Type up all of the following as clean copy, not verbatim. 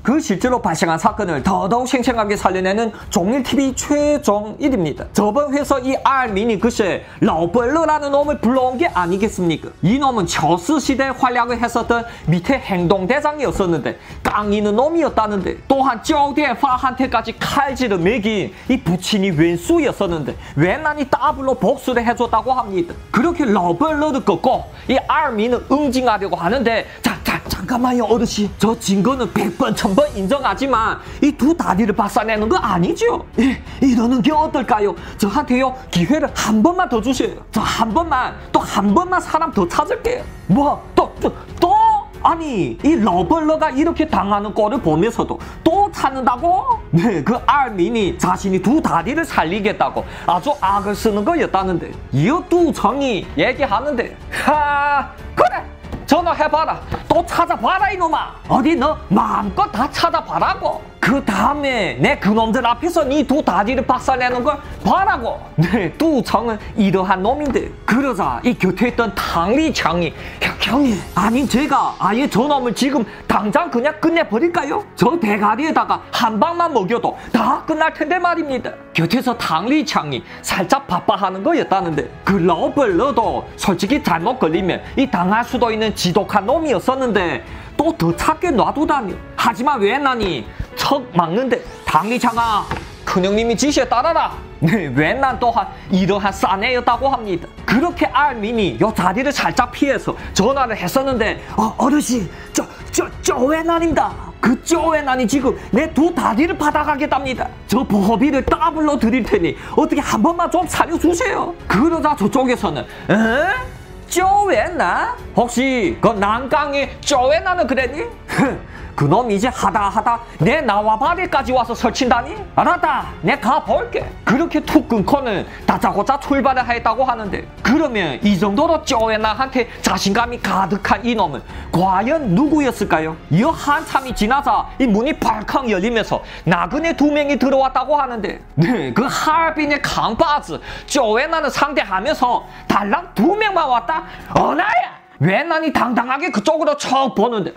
그 실제로 발생한 사건을 더더욱 생생하게 살려내는 종일TV 최종일입니다. 저번 회서 이 알민이 글쎄 러벌러라는 놈을 불러온 게 아니겠습니까? 이 놈은 저스 시대 활약을 했었던 밑에 행동대장이었었는데 깡이는 놈이었다는데, 또한 쪼대파한테까지 칼질을 매긴 이 부친이 왼수였었는데 웬난이 더블로 복수를 해줬다고 합니다. 그렇게 러벌러를 꺾고 이 알민은 응징하려고 하는데, 잠깐만요 어르신, 저 증거는 100번 1000번 인정하지만 이 두 다리를 박살내는 거 아니죠? 이러는 게 어떨까요? 저한테요 기회를 한 번만 더 주세요. 저 한 번만, 또 한 번만 사람 더 찾을게요. 뭐 또? 아니 이 러벌러가 이렇게 당하는 꼴을 보면서도 또 찾는다고? 네, 그 알민이 자신이 두 다리를 살리겠다고 아주 악을 쓰는 거였다는데, 이어 뚜정이 얘기하는데, 그래 전화해봐라, 또 찾아봐라 이놈아. 어디 너 마음껏 다 찾아봐라고. 그 다음에 내 그놈들 앞에서 네 두 다리를 박살내는 걸 봐라고. 네, 뚜정은 이러한 놈인데, 그러자 이 곁에 있던 탕리창이, 형님, 아니 제가 아예 저놈을 지금 당장 그냥 끝내버릴까요? 저 대가리에다가 한 방만 먹여도 다 끝날 텐데 말입니다. 곁에서 탕리창이 살짝 바빠하는 거였다는데, 그 러벌러도 솔직히 잘못 걸리면 이 당할 수도 있는 지독한 놈이었었는데 또 더 찾게 놔두다니. 하지만 웬난이 척 막는데, 탕리창아 큰형님이 지시에 따라라. 네, 웬난 또한 이러한 싸네였다고 합니다. 그렇게 알민이 요 자리를 살짝 피해서 전화를 했었는데, 어르신, 저 웬난입니다. 그 쪼웬난이 지금 내 두 다리를 받아가겠답니다. 저 보호비를 더블로 드릴 테니 어떻게 한 번만 좀 살려주세요. 그러자 저쪽에서는, 쪼웬난? 혹시 그 난강의 쪼웬난은 그랬니? 그놈 이제 하다 내 나와바리까지 와서 설친다니? 알았다, 내 가볼게. 그렇게 툭 끊고는 다짜고짜 출발을 했다고 하는데, 그러면 이 정도로 쪼웬난한테 자신감이 가득한 이놈은 과연 누구였을까요? 이 한참이 지나자 이 문이 발칵 열리면서 나그네 2명이 들어왔다고 하는데, 네, 그 하얼빈의 강바즈 쪼웬난을 상대하면서 달랑 2명만 왔다? 어나야! 웬난이 당당하게 그쪽으로 척 보는데,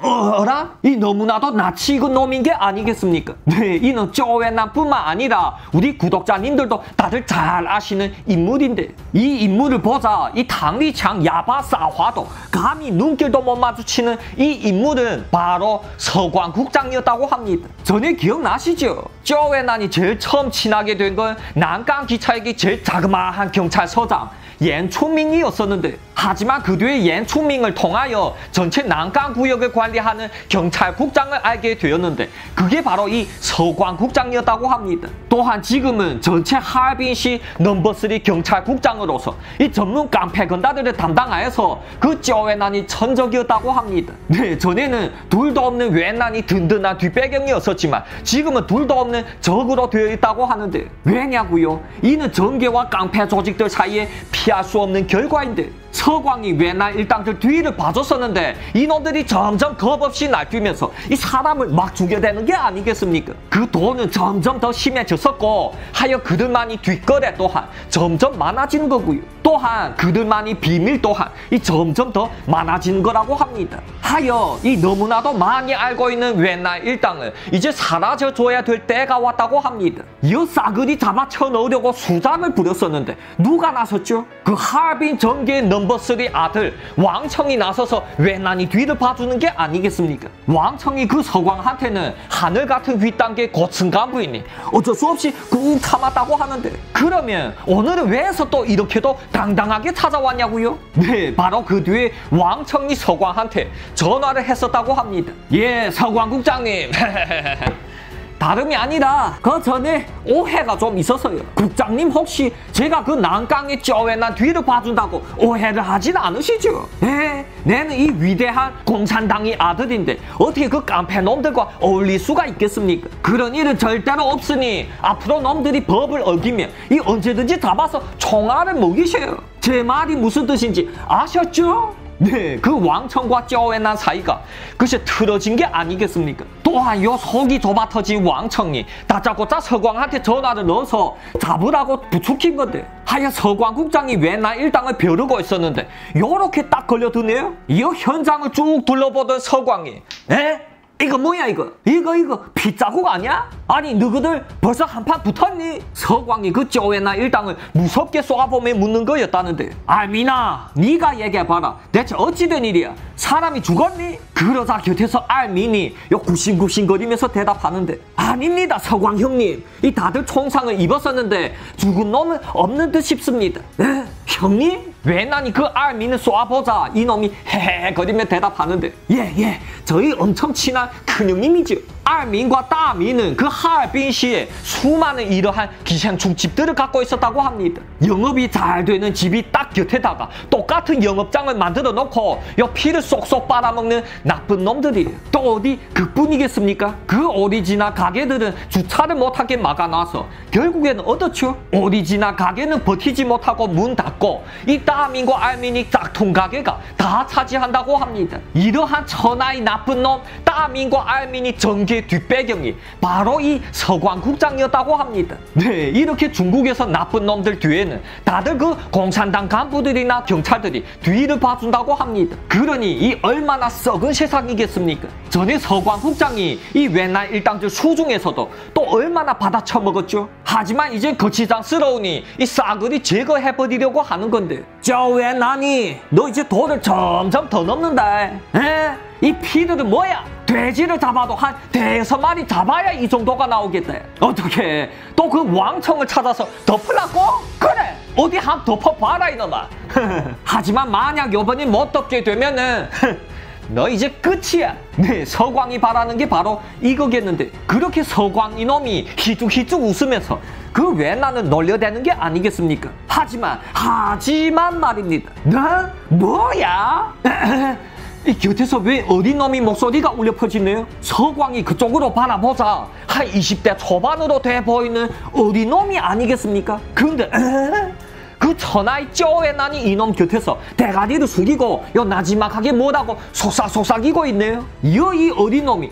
어라? 이 너무나도 낯이 익은 놈인 게 아니겠습니까? 네, 이는 쪼웬난뿐만 아니라 우리 구독자님들도 다들 잘 아시는 인물인데, 이 인물을 보자 이 탕리창 야바사화도 감히 눈길도 못 마주치는 이 인물은 바로 서광국장이었다고 합니다. 전에 기억나시죠? 쪼웬난이 제일 처음 친하게 된 건 난강 기차역이 제일 자그마한 경찰서장 옌초밍이었었는데, 하지만 그 뒤에 옌초밍을 통하여 전체 난강구역을 관리하는 경찰국장을 알게 되었는데, 그게 바로 이 서광국장이었다고 합니다. 또한 지금은 전체 하얼빈시 넘버3 경찰국장으로서 이 전문 깡패 건다들을 담당하여서 그 쪼웬난이 천적이었다고 합니다. 네, 전에는 둘도 없는 웬난이 든든한 뒷배경이었었지만 지금은 둘도 없는 적으로 되어 있다고 하는데, 왜냐고요? 이는 정계와 깡패 조직들 사이에 피할 수 없는 결과인데, 서광이 웬날 일당들 뒤를 봐줬었는데 이놈들이 점점 겁없이 날뛰면서 이 사람을 막 죽여대는 게 아니겠습니까? 그 돈은 점점 더 심해졌었고, 하여 그들만이 뒷거래 또한 점점 많아지는 거고요. 또한 그들만이 비밀 또한 이 점점 더 많아지는 거라고 합니다. 하여 이 너무나도 많이 알고 있는 웬날 일당을 이제 사라져줘야 될 때가 왔다고 합니다. 이어 싸그리 잡아쳐 넣으려고 수작을 부렸었는데 누가 나섰죠? 그 하얼빈 정계의 넘버3 아들 왕청이 나서서 웬난이 뒤를 봐주는 게 아니겠습니까? 왕청이 그 서광한테는 하늘 같은 윗단계 고층 간부이니 어쩔 수 없이 꾹 참았다고 하는데, 그러면 오늘은 왜서 또 이렇게도 당당하게 찾아왔냐고요? 네, 바로 그 뒤에 왕청이 서광한테 전화를 했었다고 합니다. 예, 서광국장님. 다름이 아니라 그 전에 오해가 좀 있어서요. 국장님 혹시 제가 그 난강의 쪼웬난 뒤를 봐준다고 오해를 하진 않으시죠? 내는 이 위대한 공산당의 아들인데 어떻게 그 깡패 놈들과 어울릴 수가 있겠습니까? 그런 일은 절대로 없으니 앞으로 놈들이 법을 어기면 이 언제든지 잡아서 총알을 먹이셔요. 제 말이 무슨 뜻인지 아셨죠? 네, 그 왕청과 쪼웬난 사이가 글쎄 틀어진 게 아니겠습니까? 또한 요 속이 좁아 터진 왕청이 다짜고짜 서광한테 전화를 넣어서 잡으라고 부추긴 건데, 하여 서광국장이 웬날 일당을 벼르고 있었는데 요렇게 딱 걸려드네요. 이 현장을 쭉 둘러보던 서광이, 이거 뭐야 이거? 이거 핏자국 아니야? 아니 너희들 벌써 한판 붙었니? 서광이 그 쪼웨나 일당을 무섭게 쏘아보며 묻는 거였다는데. 알민아, 네가 얘기해봐라. 대체 어찌된 일이야? 사람이 죽었니? 그러자 곁에서 알민이 요 굽신굽신거리면서 대답하는데, 아닙니다 서광 형님. 이 다들 총상을 입었었는데 죽은 놈은 없는 듯 싶습니다. 에? 형님? 왜나니 그 알민을 쏘아보자 이놈이 헤헤거리며 대답하는데, 예 저희 엄청 친한 큰형님이죠. 알민과 따민은 그 하얼빈시에 수많은 이러한 기생충집들을 갖고 있었다고 합니다. 영업이 잘 되는 집이 딱 곁에다가 똑같은 영업장을 만들어 놓고 요 피를 쏙쏙 빨아먹는 나쁜 놈들이에요. 또 어디 그뿐이겠습니까? 그 오리지널 가게들은 주차를 못하게 막아놔서 결국에는 어떻죠? 오리지널 가게는 버티지 못하고 문 닫고 이 따민과 알민이 짝퉁 가게가 다 차지한다고 합니다. 이러한 천하의 나쁜 놈 따민과 알민이 전개 뒷배경이 바로 이 서광 국장이었다고 합니다. 네, 이렇게 중국에서 나쁜 놈들 뒤에는 다들 그 공산당 간부들이나 경찰들이 뒤를 봐준다고 합니다. 그러니 이 얼마나 썩은 세상이겠습니까? 전에 서광 국장이 이 외날 일당들 수중에서도 또 얼마나 받아쳐먹었죠. 하지만 이제 거치장스러우니 이 싸그리 제거해버리려고 하는 건데, 저 외난이 너 이제 도를 점점 더 넘는다. 에? 이 피들은 뭐야? 돼지를 잡아도 한 5마리 잡아야 이 정도가 나오겠다. 어떻게 또 그 왕청을 찾아서 덮으려고? 그래, 어디 한 덮어봐라 이놈아. 하지만 만약 요번에 못 덮게 되면은 너 이제 끝이야. 네, 서광이 바라는 게 바로 이거겠는데, 그렇게 서광 이놈이 희죽희죽 웃으면서 그 외나는 놀려대는 게 아니겠습니까? 하지만 말입니다. 너 뭐야? 이 곁에서 왜 어린 놈이 목소리가 울려 퍼지네요? 서광이 그쪽으로 바라보자 한 20대 초반으로 돼 보이는 어린 놈이 아니겠습니까? 근데 그 천하의 쪼외난이 이놈 곁에서 대가리를 숙이고 요 나지막하게 뭐라고 속삭이고 있네요. 이 어린 놈이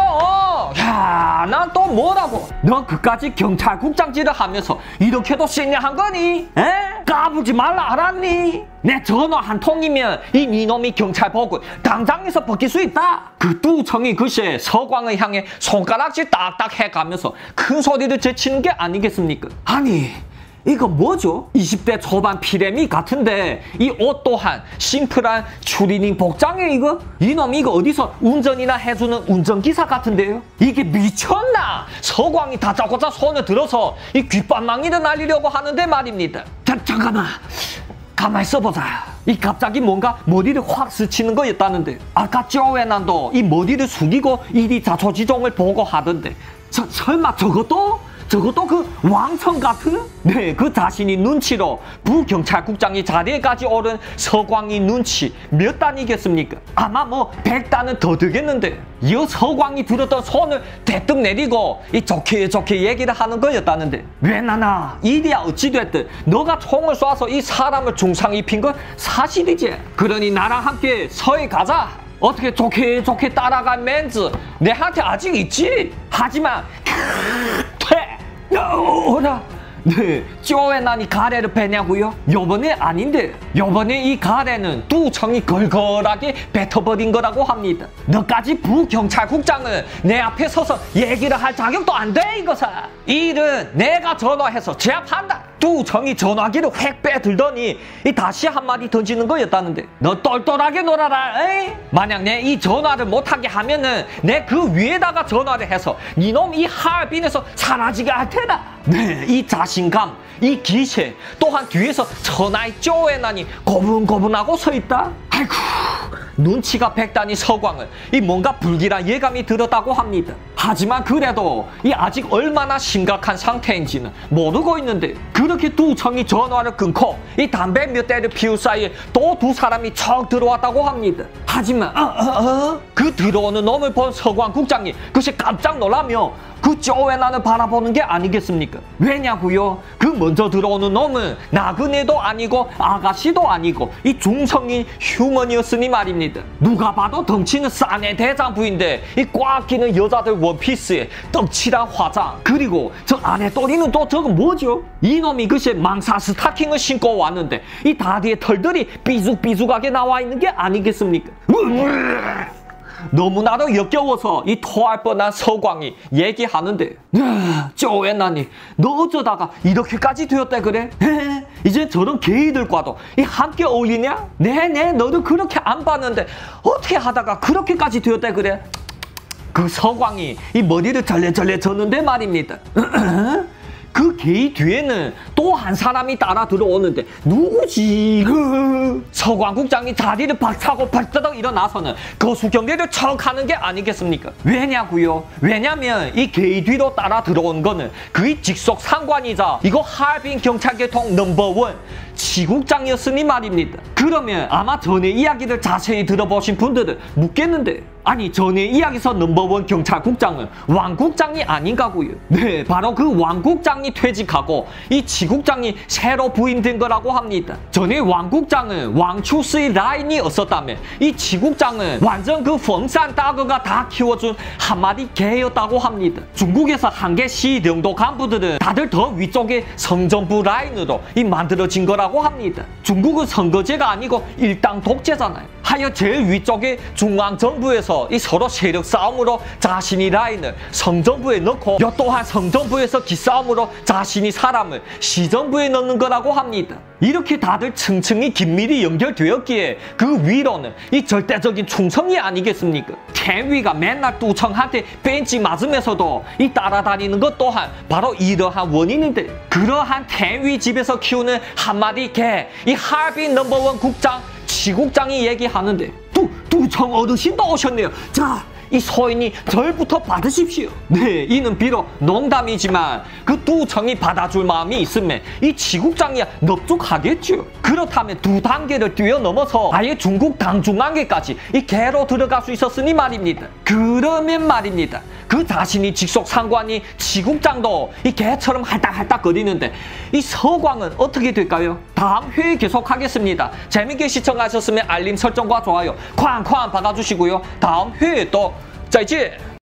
야, 난 또 뭐라고? 너 그까지 경찰국장질을 하면서 이렇게도 신뢰한 거니? 에? 까부지 말라 알았니? 내 전화 한 통이면 이 니놈이 경찰복을 당장에서 벗길 수 있다. 그 뚜청이 글쎄 서광을 향해 손가락질 딱딱 해가면서 큰 소리를 제치는 게 아니겠습니까? 아니, 이거 뭐죠? 20대 초반 피레미 같은데 이 옷 또한 심플한 추리닝 복장에 이거? 이놈 이거 어디서 운전이나 해주는 운전기사 같은데요? 이게 미쳤나? 서광이 다짜고짜 손을 들어서 이 귓방망이를 날리려고 하는데 말입니다. 잠깐만, 가만히 있어보자. 이 갑자기 뭔가 머리를 확 스치는 거였다는데, 아까 쪼웨난도 이 머리를 숙이고 이리 자초지종을 보고 하던데, 설마 저것도 그 왕청 같은? 네, 그 자신이 눈치로 부경찰국장이 자리에까지 오른 서광이 눈치 몇 단이겠습니까? 아마 뭐 100단은 더 되겠는데, 이 서광이 들었던 손을 대뜸 내리고 이 좋게 얘기를 하는 거였다는데, 왜나나 일이야 어찌됐든 너가 총을 쏴서 이 사람을 중상 입힌 건 사실이지. 그러니 나랑 함께 서해 가자. 어떻게 좋게 따라간 멘즈 내한테 아직 있지? 하지만 어라, 네, 쪼웨난이 가래를 패냐고요? 요번에 아닌데, 요번에 이 가래는 뚜청이 걸걸하게 뱉어버린 거라고 합니다. 너까지 부경찰국장은 내 앞에 서서 얘기를 할 자격도 안 돼 이거사. 이 일은 내가 전화해서 제압한다. 뚜청이 전화기를 획 빼들더니 이 다시 한마디 던지는 거였다는데, 너 똘똘하게 놀아라. 에이? 만약 내 이 전화를 못하게 하면은 내 그 위에다가 전화를 해서 니놈 이 하얼빈에서 사라지게 할 테다. 네, 이 자신감, 이 기세, 또한 뒤에서 천하의 쪼웨난이 고분고분하고 서 있다. 아이고, 눈치가 백단이 서광은 이 뭔가 불길한 예감이 들었다고 합니다. 하지만 그래도 이 아직 얼마나 심각한 상태인지는 모르고 있는데, 그렇게 뚜청이 전화를 끊고 이 담배 몇 대를 피울 사이에 또 두 사람이 척 들어왔다고 합니다. 하지만 그 들어오는 놈을 본 서광 국장이 글쎄 깜짝 놀라며 그 쪼웨난을 바라보는 게 아니겠습니까? 왜냐고요? 그 먼저 들어오는 놈은 나그네도 아니고 아가씨도 아니고 이 중성인 휴먼이었으니 말입니다. 누가 봐도 덩치는 싸네 대장부인데 이 꽉 끼는 여자들 원피스에 떡칠한 화장, 그리고 저 안에 또리는 또 저거 뭐죠? 이놈이 글쎄 망사 스타킹을 신고 왔는데 이 다리에 털들이 삐죽삐죽하게 나와 있는 게 아니겠습니까? 너무나도 역겨워서 이 토할 뻔한 서광이 얘기하는데, 쪼웨나니 너 어쩌다가 이렇게까지 되었다 그래? 이제 저런 게이들과도 이 함께 어울리냐? 네네, 너도 그렇게 안 봤는데 어떻게 하다가 그렇게까지 되었다 그래? 그 서광이 이 머리를 절레절레 젓는데 말입니다. 그 게이 뒤에는 또 한 사람이 따라 들어오는데 누구지? 서광 국장이 자리를 박차고 벌떡 일어나서는 거수 경례를 척 하는 게 아니겠습니까? 왜냐고요? 왜냐면 이 게이 뒤로 따라 들어온 거는 그의 직속 상관이자 이거 하얼빈 경찰계통 넘버원 지국장이었으니 말입니다. 그러면 아마 전에 이야기를 자세히 들어보신 분들은 묻겠는데, 아니 전에 이야기에서 넘버원 경찰국장은 왕국장이 아닌가고요. 네, 바로 그 왕국장이 퇴직하고 이 지국장이 새로 부임된 거라고 합니다. 전에 왕국장은 왕추스의 라인이 없었다면 이 지국장은 완전 그 펑산 따거가 다 키워준 한마디 개였다고 합니다. 중국에서 한개 시령도 간부들은 다들 더 위쪽에 성전부 라인으로 이 만들어진 거라고 합니다. 중국은 선거제가 아니고 일당 독재잖아요. 하여 제일 위쪽에 중앙정부에서 이 서로 세력 싸움으로 자신이 라인을 성정부에 넣고, 여 또한 성정부에서 기싸움으로 자신이 사람을 시정부에 넣는 거라고 합니다. 이렇게 다들 층층이 긴밀히 연결되었기에 그 위로는 이 절대적인 충성이 아니겠습니까? 태위가 맨날 뚜청한테 벤치 맞으면서도 이 따라다니는 것 또한 바로 이러한 원인인데, 그러한 태위 집에서 키우는 한마디 개, 이 하얼빈 넘버원 국장 지국장이 얘기하는데, 뚜청 어르신도 오셨네요. 자, 이 소인이 절부터 받으십시오. 네, 이는 비록 농담이지만 그 뚜청이 받아줄 마음이 있으면 이 지국장이야 넙죽하겠죠. 그렇다면 두 단계를 뛰어넘어서 아예 중국 당중앙계까지 이 개로 들어갈 수 있었으니 말입니다. 그러면 말입니다, 그 자신이 직속 상관이 지국장도 이 개처럼 할딱할딱거리는데 이 서광은 어떻게 될까요? 다음 회에 계속하겠습니다. 재밌게 시청하셨으면 알림 설정과 좋아요 쾅쾅 박아주시고요. 다음 회에 또 再见。